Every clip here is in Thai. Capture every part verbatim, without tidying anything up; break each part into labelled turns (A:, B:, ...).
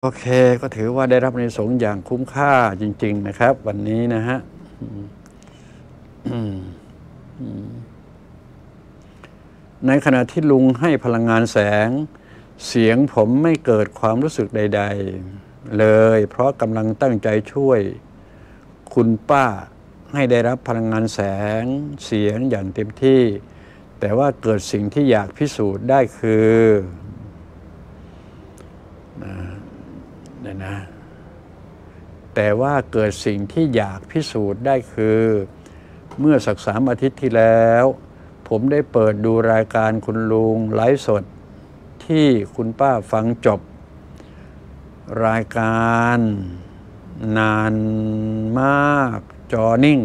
A: โอเคก็ถือว่าได้รับอานิสงส์อย่างคุ้มค่าจริงๆนะครับวันนี้นะฮะในขณะที่ลุงให้พลังงานแสงเสียงผมไม่เกิดความรู้สึกใดๆเลยเพราะกำลังตั้งใจช่วยคุณป้าให้ได้รับพลังงานแสงเสียงอย่างเต็มที่แต่ว่าเกิดสิ่งที่อยากพิสูจน์ได้คือเนี่ยนะแต่ว่าเกิดสิ่งที่อยากพิสูจน์ได้คือเมื่อสักสามอาทิตย์ที่แล้วผมได้เปิดดูรายการคุณลุงไลฟ์สดที่คุณป้าฟังจบรายการนานมากจอนิ่ง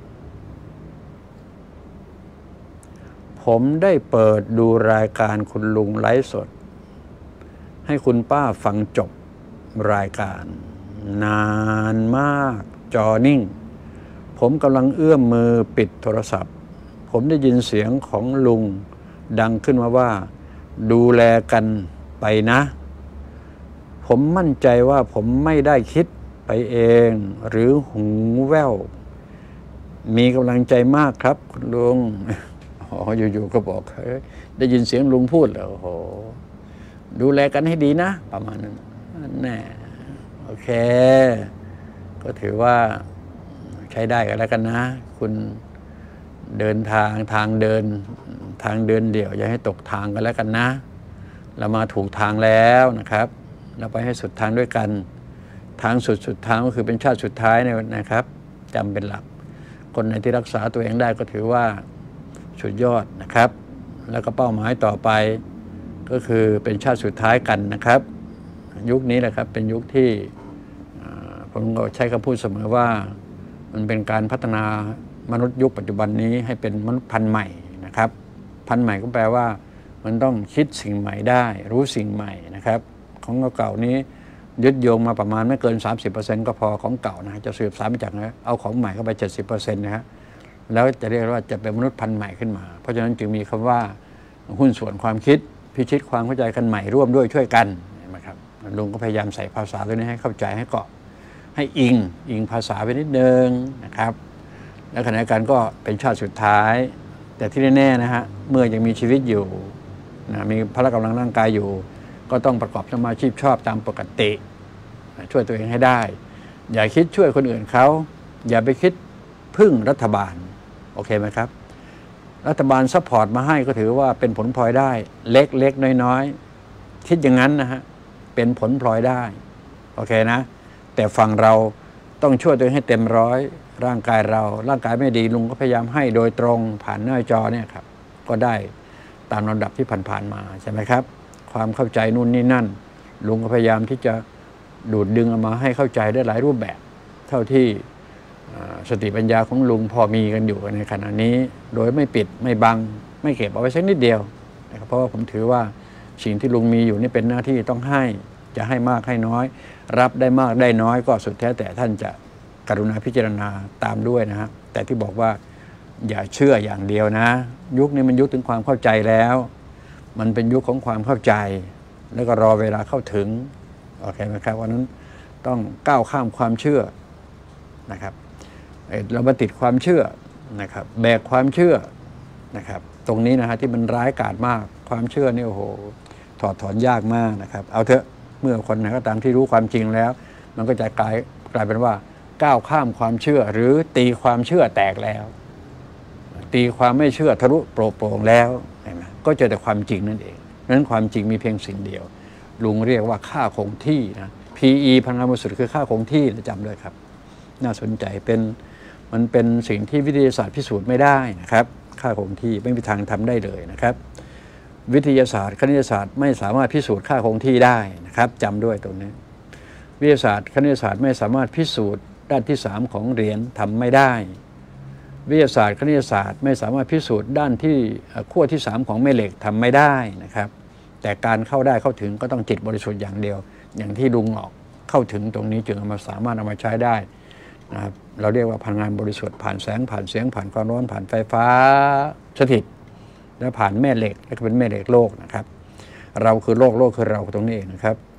A: ผมได้เปิดดูรายการคุณลุงไลฟ์สดให้คุณป้าฟังจบรายการนานมากจอนิ่งผมกำลังเอื้อมมือปิดโทรศัพท์ผมได้ยินเสียงของลุงดังขึ้นมาว่าดูแลกันไปนะผมมั่นใจว่าผมไม่ได้คิดไปเองหรือหูแว่วมีกำลังใจมากครับคุณลุงอ๋ออยู่ๆก็บอกเฮ้ยได้ยินเสียงลุงพูดแล้วโอ้โหดูแลกันให้ดีนะประมาณนั้นแน่โอเคก็ถือว่าใช้ได้กันแล้วกันนะคุณเดินทางทางเดินทางเดินเดี่ยวอย่าให้ตกทางกันแล้วกันนะเรามาถูกทางแล้วนะครับเราไปให้สุดทางด้วยกันทางสุดสุดทางก็คือเป็นชาติสุดท้ายนะครับจำเป็นหลักคนไหนที่รักษาตัวเองได้ก็ถือว่าสุดยอดนะครับแล้วก็เป้าหมายต่อไปก็คือเป็นชาติสุดท้ายกันนะครับยุคนี้แหละครับเป็นยุคที่ผมก็ใช้คำพูดเสมอว่ามันเป็นการพัฒนามนุษย์ยุคปัจจุบันนี้ให้เป็นมนุษย์พันธุ์ใหม่นะครับพันธุ์ใหม่ก็แปลว่ามันต้องคิดสิ่งใหม่ได้รู้สิ่งใหม่นะครับของเก่าๆนี้ยึดโยงมาประมาณไม่เกิน สามสิบเปอร์เซ็นต์ ก็พอของเก่านะจะสืบสานมาจากนะเอาของใหม่เข้าไป เจ็ดสิบเปอร์เซ็นต์ นะฮะแล้วจะเรียกว่าจะเป็นมนุษย์พันธุ์ใหม่ขึ้นมาเพราะฉะนั้นจึงมีคำว่าหุ้นส่วนความคิดพิชิตความเข้าใจกันใหม่ร่วมด้วยช่วยกันนะครับลุงก็พยายามใส่ภาษาตัวนี้ให้เข้าใจให้เกาะให้อิงอิงภาษาไปนิดนึงนะครับและขณะเดียวกันก็เป็นชาติสุดท้ายแต่ที่แน่ๆนะฮะเมื่อยังมีชีวิตอยู่นะมีพละกำลังร่างกายอยู่ก็ต้องประกอบสมาชีพชอบตามปกติช่วยตัวเองให้ได้อย่าคิดช่วยคนอื่นเขาอย่าไปคิดพึ่งรัฐบาลโอเคไหมครับรัฐบาลซัพพอร์ตมาให้ก็ถือว่าเป็นผลพลอยได้เล็กๆน้อยๆคิดอย่างนั้นนะฮะเป็นผลพลอยได้โอเคนะแต่ฝั่งเราต้องช่วยตัวเองให้เต็มร้อยร่างกายเราร่างกายไม่ดีลุงก็พยายามให้โดยตรงผ่านหน้าจอเนี่ยครับก็ได้ตามลำดับที่ผ่านๆมาใช่ไหมครับความเข้าใจนู่นนี่นั่นลุงก็พยายามที่จะดูดดึงเอามาให้เข้าใจได้หลายรูปแบบเท่าที่สติปัญญาของลุงพอมีกันอยู่ในขณะนี้โดยไม่ปิดไม่บังไม่เก็บเอาไว้สักนิดเดียวนะครับเพราะว่าผมถือว่าสิ่งที่ลุงมีอยู่นี่เป็นหน้าที่ต้องให้จะให้มากให้น้อยรับได้มากได้น้อยก็สุดแท้แต่ท่านจะกรุณาพิจารณาตามด้วยนะฮะแต่ที่บอกว่าอย่าเชื่ออย่างเดียวนะยุคนี้มันยุคถึงความเข้าใจแล้วมันเป็นยุคของความเข้าใจแล้วก็รอเวลาเข้าถึงโอเคไหมครับวันนั้นต้องก้าวข้ามความเชื่อนะครับเรามาติดความเชื่อนะครับแบกความเชื่อนะครับตรงนี้นะฮะที่มันร้ายกาจมากความเชื่อนี่โอ้โหถอดถอนยากมากนะครับเอาเถอะเมื่อคนไหนก็ตามที่รู้ความจริงแล้วมันก็จะกลายกลายเป็นว่าก้าวข้ามความเชื่อหรือตีความเชื่อแตกแล้วตีความไม่เชื่อทะลุโปร่งโปร่งแล้วก็เจอแต่ความจริงนั่นเองนั้นความจริงมีเพียงสิ่งเดียวลุงเรียกว่าค่าคงที่นะ พี อี พลังงานบริสุทธิ์คือค่าคงที่จำด้วยครับน่าสนใจเป็นมันเป็นสิ่งที่วิทยาศาสตร์พิสูจน์ไม่ได้นะครับค่าคงที่ไม่มีทางทำได้เลยนะครับวิทยาศาสตร์คณิตศาสตร์ไม่สามารถพิสูจน์ค่าคงที่ได้นะครับจำด้วยตรงนี้วิทยาศาสตร์คณิตศาสตร์ไม่สามารถพิสูจน์ด้านที่สามของเหรียญทำไม่ได้วิทยาศาสตร์คณิตศาสตร์ไม่สามารถพิสูจน์ด้านที่ขั้วที่สามของแม่เหล็กทำไม่ได้นะครับแต่การเข้าได้เข้าถึงก็ต้องจิตบริสุทธิ์อย่างเดียวอย่างที่ลุงออกเข้าถึงตรงนี้จึงเอามาสามารถเอามาใช้ได้นะครับเราเรียกว่าพลังงานบริสุทธิ์ผ่านแสงผ่านเสียงผ่านความร้อนผ่านไฟฟ้าสถิตและผ่านแม่เหล็กและเป็นแม่เหล็กโลกนะครับเราคือโลกโลกคือเราตรงนี้เองนะครับ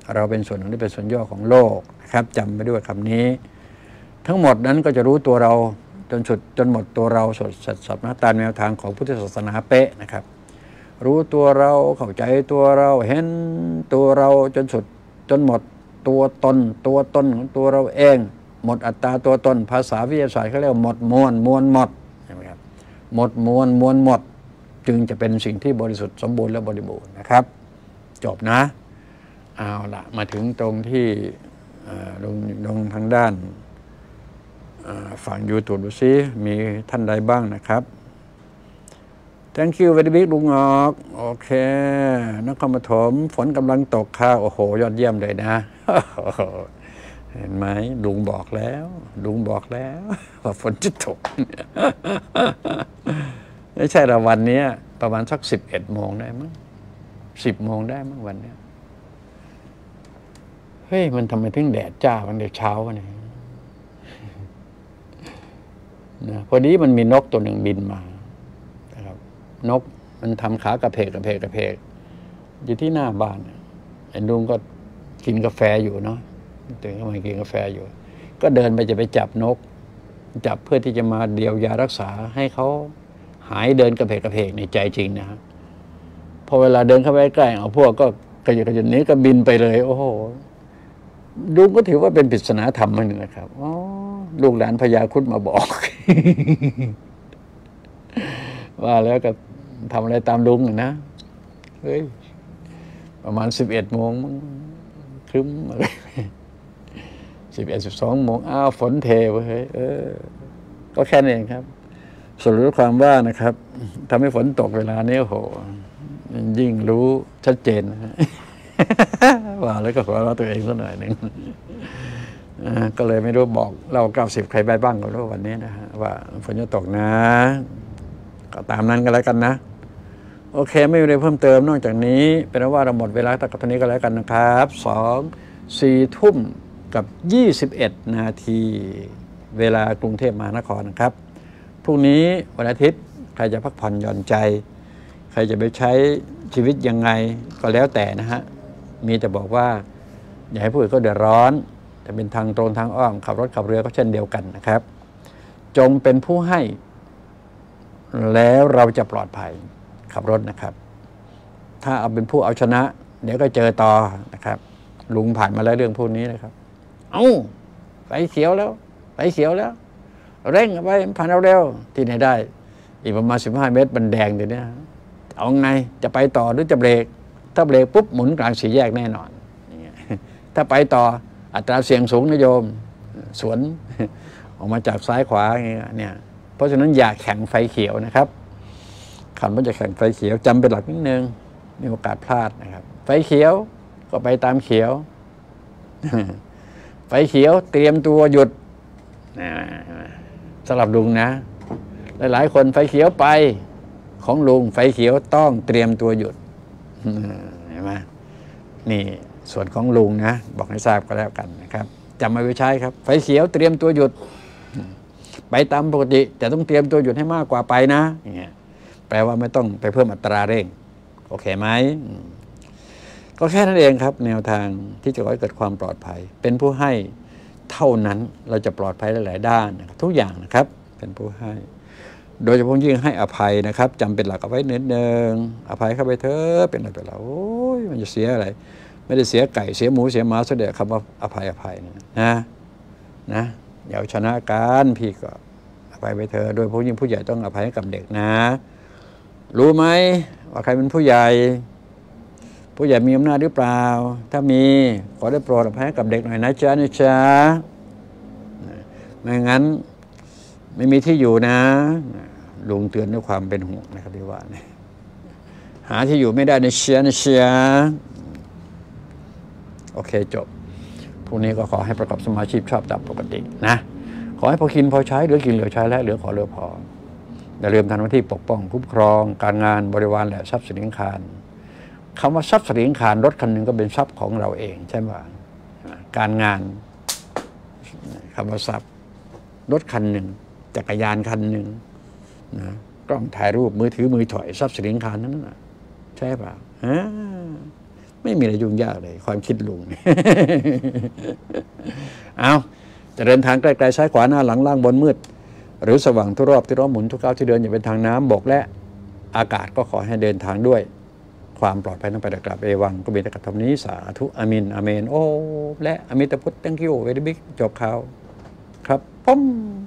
A: เราเป็นส่วนหนึ่งที่เป็นส่วนย่อของโลกนะครับจำไปด้วยคำนี้ ทั้งหมดนั้นก็จะรู้ตัวเราจนสุดจนหมดตัวเราสดสัดสับนะตามแนวทางของพุทธศาสนาเป๊ะนะครับรู้ตัวเราเข้าใจตัวเราเห็นตัวเราจนสุดจนหมดตัวตนตัวตนของตัวเราเองหมดอัตตาตัวตนภาษาวิทยาศาสตร์เขาเรียกหมดมวลมวลหมดใช่ไหมครับหมดมวลมวลหมดจึงจะเป็นสิ่งที่บริสุทธิ์สมบูรณ์และบริบูรณ์นะครับจบนะเอาละมาถึงตรงที่ลงลงทางด้านฝั่งยูทูบดูซิมีท่านใดบ้างนะครับ thank you very big ลุงออกโอเคนครปฐมฝนกำลังตกค่ะโอ้โหยอดเยี่ยมเลยนะ เห็นไหมลุงบอกแล้วลุงบอกแล้วว่าฝนจะตก ไม่ใช่ละวันนี้ประมาณสักสิบเอ็ดโมงได้มั้งสิบโมงได้มั้งวันนี้เฮ้ยมันทำไมถึงแดดจ้าวันเด็กเช้าวันนี้นะพอดีมันมีนกตัวหนึ่งบินมานะครับนกมันทำขากระเพกกระเพกกระเพกอยู่ที่หน้าบ้านไอ้ลุงก็กินกาแฟอยู่เนาะตื่นขึ้นมากินกาแฟอยู่ก็เดินไปจะไปจับนกจับเพื่อที่จะมาเดียวยารักษาให้เขาหายเดินกระเพกกระเพกในใจจริงนะพอเวลาเดินเข้าไปใกล้เอาพวกก็กระยุกกระยุนนี้ก็บินไปเลยโอ้โหลุงก็ถือว่าเป็นปริศนาธรรมหนึ่งนะครับอ๋อลูกหลานพญาครุฑมาบอก ว่าแล้วก็ทำอะไรตามลุงนะเฮ้ยประมาณสิบเอ็ดโมงครึ้มอะไรสิบเอ็ดสิบสองโมงอ้าวฝนเทไปเฮ้ยเออก็แค่นี้เองครับสรุปความว่านะครับทำให้ฝนตกเวลานี้โอ้โหยิ่งรู้ชัดเจนนะว่าแล้วก็ขอเราตัวเองสักหน่อยหนึ่งก็เลยไม่รู้บอกเราเก้าสิบใครไปบ้างก็รู้วันนี้นะฮะว่าฝนจะตกนะก็ตามนั้นก็แล้วกันนะโอเคไม่มีอะไรเพิ่มเติมนอกจากนี้เป็นว่าเราหมดเวลาตั้งแต่ตอนนี้ก็แล้วกันนะครับสองสี่ทุ่มกับยี่สิบเอ็ดนาทีเวลากรุงเทพมหานครนะครับพรุ่งนี้วันอาทิตย์ใครจะพักผ่อนหย่อนใจใครจะไปใช้ชีวิตยังไงก็แล้วแต่นะฮะมีแต่บอกว่าอย่าให้ผู้อื่นเขาเดือดร้อนแต่เป็นทางตรงทางอ้อมขับรถขับเรือก็เช่นเดียวกันนะครับจงเป็นผู้ให้แล้วเราจะปลอดภัยขับรถนะครับถ้าเอาเป็นผู้เอาชนะเดี๋ยวก็เจอต่อนะครับลุงผ่านมาแล้วเรื่องพวกนี้นะครับเอ้าไฟเขียวแล้วไฟเขียวแล้วเร่งไปผ่านเร็วๆที่ไหนได้อีกประมาณสิบห้าเมตรมันแดงเดี๋ยวนี้เอาไงจะไปต่อหรือจะเบรกถ้าเบรกปุ๊บหมุนกลางสี่แยกแน่นอนถ้าไปต่ออัตราเสี่ยงสูงนะโยมสวนออกมาจากซ้ายขวาอย่างเงี้ยเนี่ยเพราะฉะนั้นอย่าแข่งไฟเขียวนะครับขับรถจะแข่งไฟเขียวจำเป็นหลักนิดนึงมีโอกาสพลาดนะครับไฟเขียวก็ไปตามเขียวไฟเขียวเตรียมตัวหยุดสำหรับลุงนะหลายๆคนไฟเขียวไปของลุงไฟเขียวต้องเตรียมตัวหยุดเห็นไหมนี่ส่วนของลุงนะบอกให้ทราบก็แล้วกันนะครับจำมาไว้ใช้ครับไฟเขียวเตรียมตัวหยุดไปตามปกติแต่ต้องเตรียมตัวหยุดให้มากกว่าไปนะอย่างเงี้ยแปลว่าไม่ต้องไปเพิ่มอัตราเร่งโอเคไหมก็แค่นั้นเองครับแนวทางที่จะก่อให้เกิดความปลอดภัยเป็นผู้ให้เท่านั้นเราจะปลอดภัยหลายๆด้านนะครับทุกอย่างนะครับเป็นผู้ให้โดยเฉพาะยิ่งให้อภัยนะครับจำเป็นหลักเอาไว้นิดนึงอภัยเข้าไปเถอะเป็นอะไรไปแล้วโอ้ยมันจะเสียอะไรไม่ได้เสียไก่เสียหมูเสียหมาเสียเด็กคำว่าอภัยอภัยนะนะอย่าชนะกันพี่ก็อภัยไปเถอะโดยเฉพาะยิ่งผู้ใหญ่ต้องอภัยให้กับเด็กนะรู้ไหมว่าใครเป็นผู้ใหญ่ผู้ใหญ่มีอำนาจหรือเปล่าถ้ามีขอได้โปรดอภัยให้กับเด็กหน่อยนะจ๊ะนะจ๊ะไม่งั้นไม่มีที่อยู่นะลุงเตือนด้วยความเป็นห่วงนะครับที่ว่าเนี่ยหาที่อยู่ไม่ได้ในเชียนะเชียโอเคจบพรุ่งนี้ก็ขอให้ประกอบสมาชีพชอบตามปกตินะขอให้พอกินพอใช้เหลือกินเหลือใช้และเหลือขอเหลือพออย่าลืมทำหน้าที่ปกป้องคุ้มครองการงานบริวารและทรัพย์สินคารคำว่าทรัพย์สินคารรถคันหนึ่งก็เป็นทรัพย์ของเราเองใช่ไหมการงานคำว่าทรัพย์รถคันหนึ่งจักรยานคันหนึ่งนะกล้องถ่ายรูปมือถือมือถอยทรัพย์สินคารนั้นน่ะใช่ป่ะฮะไม่มีอะไรยุ่งยากเลยความคิดลุง เอาจะเดินทางไกลๆซ้ายขวาหน้าหลังล่างบนมืดหรือสว่างทุกรอบที่ล้อหมุนทุกก้าวที่เดินอย่าเป็นทางน้ำบกและอากาศก็ขอให้เดินทางด้วยความปลอดภัยทั้งไปและกลับเอวังก็มีแต่กับทำนี้สาธุอามินอาเมนโอ้และอมิตพุทธ thank you very big จบข่าวครับผม